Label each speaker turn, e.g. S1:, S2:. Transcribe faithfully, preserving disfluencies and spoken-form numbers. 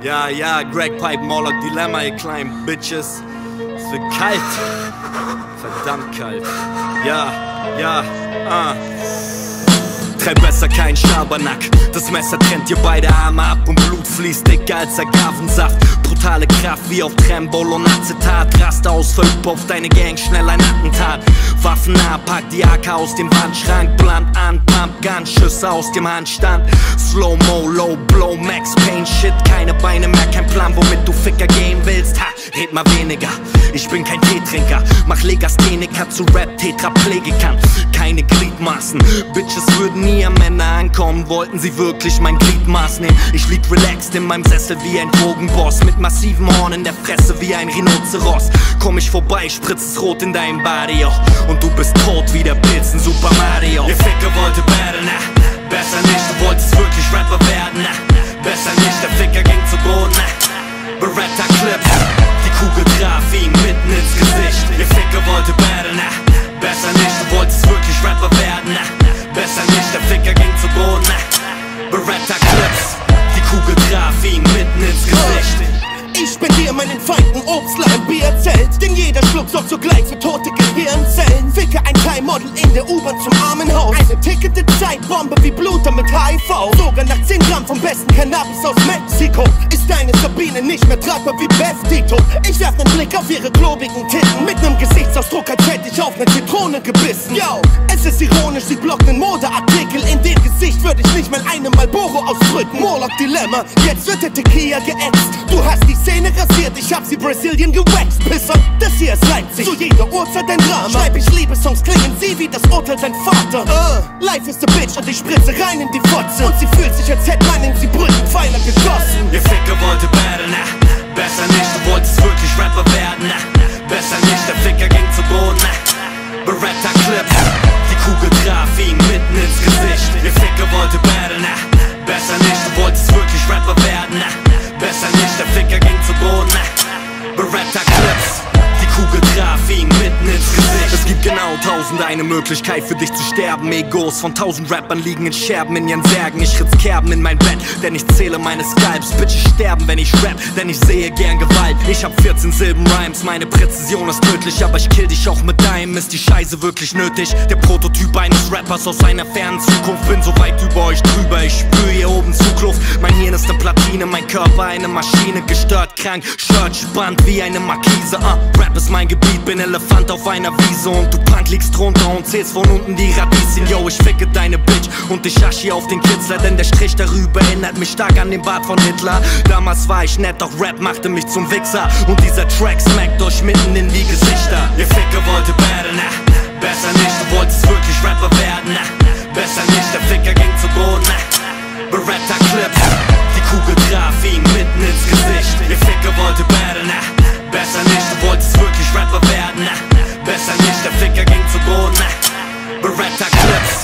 S1: Ja, ja, Gregpipe, Morlockk Dilemma, ihr kleinen Bitches. Es wird kalt. Verdammt kalt. Ja, ja, ah. Treib besser keinen Schabernack. Das Messer trennt dir beide Arme ab und Blut fließt dicker als Agavensaft. Brutale Kraft wie auf Trembol und Acetat. Raste aus, verüb auf deine Gang schnell ein Attentat. Waffen nah, pack die A K aus dem Wandschrank. Blunt an, Pump Gun, Schüsse aus dem Handstand. Slow-Mo, Low Blow, Max Pain Shit. Keine Beine mehr, kein Plan, womit du Ficker gehen willst. Ha, red mal weniger, ich bin kein Teetrinker. Mach Legastheniker zu Rap-Tetraplegikern. Keine Gliedmaßen, Bitches würden nie am Ende ankommen. Wollten sie wirklich mein Gliedmaß nehmen? Ich lieg relaxed in meinem Sessel wie ein Drogenboss. Mit massiven Horn in der Fresse wie ein Rhinoceros. Komm ich vorbei, spritz rot in deinem Body, oh. Und du bist tot wie der Beatz in Super Mario. Ihr Ficker wollte battle, na, besser nicht, du wolltest wirklich Rapper werden, na. Besser nicht, der Ficker ging zu Boden, na. Beretta Clip, die Kugel traf ihn mitten ins Gesicht. Ihr Ficker wollte battle, na, besser nicht, du wolltest wirklich Rapper werden, na. Besser nicht, der Ficker ging zu Boden, na. Beretta Clips, die Kugel traf ihn mitten ins Gesicht.
S2: Ich spendiere meinen Feinden Obstlein, Bier erzählt, denn jeder Schluck sorgt zugleich für tote Gehirnzellen. Ficke ein Kleinmodel in der U-Bahn zum Armenhaus. Eine tickende Zeitbombe wie Bluter mit H I V. Sogar nach zehn Gramm vom besten Cannabis aus Mexiko ist deine Sabine nicht mehr tragbar wie Bestito. Ich werf nen Blick auf ihre klobigen Titten mit nem Gesichtsausdruck, als hätte ich auf ne Zitrone gebissen. Yo, es ist ironisch, sie blockt nen Modeartikel. In dem Gesicht würde ich nicht mal eine Marlboro ausdrücken. Morlockk Dilemma, jetzt wird der Tequila geätzt. Du hast die Szene rasiert, ich hab sie Brazilian gewaxt. Pisser, das hier ist Leipzig, zu jeder Uhrzeit ein Drama. Schreib ich Liebessongs, klingen sie wie das Urteil sein Vater. uh, Life is a bitch und ich spritze rein in die Fotze. Und sie fühlt sich, als hätte man in sie Brückenpfeiler geschossen.
S1: Ihr Ficker wollte battle, na, besser nicht, du wolltest wirklich Rapper werden, na. Besser nicht, der Ficker ging zu Boden, na. Beretta Clip, die Kugel traf ihn mitten ins Gesicht. Ihr Ficker wollte battle, na, besser nicht, du wolltest wirklich Rapper werden, na. Besser nicht, der Ficker ging zu Boden, na. Beretta Clips, die Kugel traf ihn mitten ins Gesicht. Es gibt genau tausend eine Möglichkeit für dich zu sterben. Egos von tausend Rappern liegen in Scherben in ihren Särgen. Ich ritz Kerben in mein Bett, denn ich zähle meine Skypes. Bitches sterben, wenn ich rap, denn ich sehe gern Gewalt. Ich hab vierzehn Silben Rhymes, meine Präzision ist tödlich. Aber ich kill dich auch mit deinem, ist die Scheiße wirklich nötig? Der Prototyp eines Rappers aus einer fernen Zukunft. Bin so weit über euch drüber, ich spür hier oben Zugluft. Mein Hirn ist eine Platine, mein Körper eine Maschine. Gestört, krank, Shirt spannt wie eine Markise. uh, Rap ist mein Gebiet, bin Elefant auf einer Wiese. Und du Punk liegst drunter und zählst von unten die Radieschen. Yo, ich ficke deine Bitch und ich aschi auf den Kitzler. Denn der Strich darüber erinnert mich stark an den Bart von Hitler. Damals war ich nett, doch Rap machte mich zum Wichser. Und dieser Track smackt euch mitten in die Gesichter. Ihr Ficker wollte battle, na, besser nicht, du wolltest wirklich Rapper werden, na. Besser nicht, der Ficker ging zu Boden, na. Beretta Clip, die Kugel traf ihn mitten ins Gesicht. Ihr Ficker wollte battle, na, besser nicht, du wolltest wirklich Rapper werden, na. Besser nicht, der Ficker ging zu Boden, na. Beretta Clips,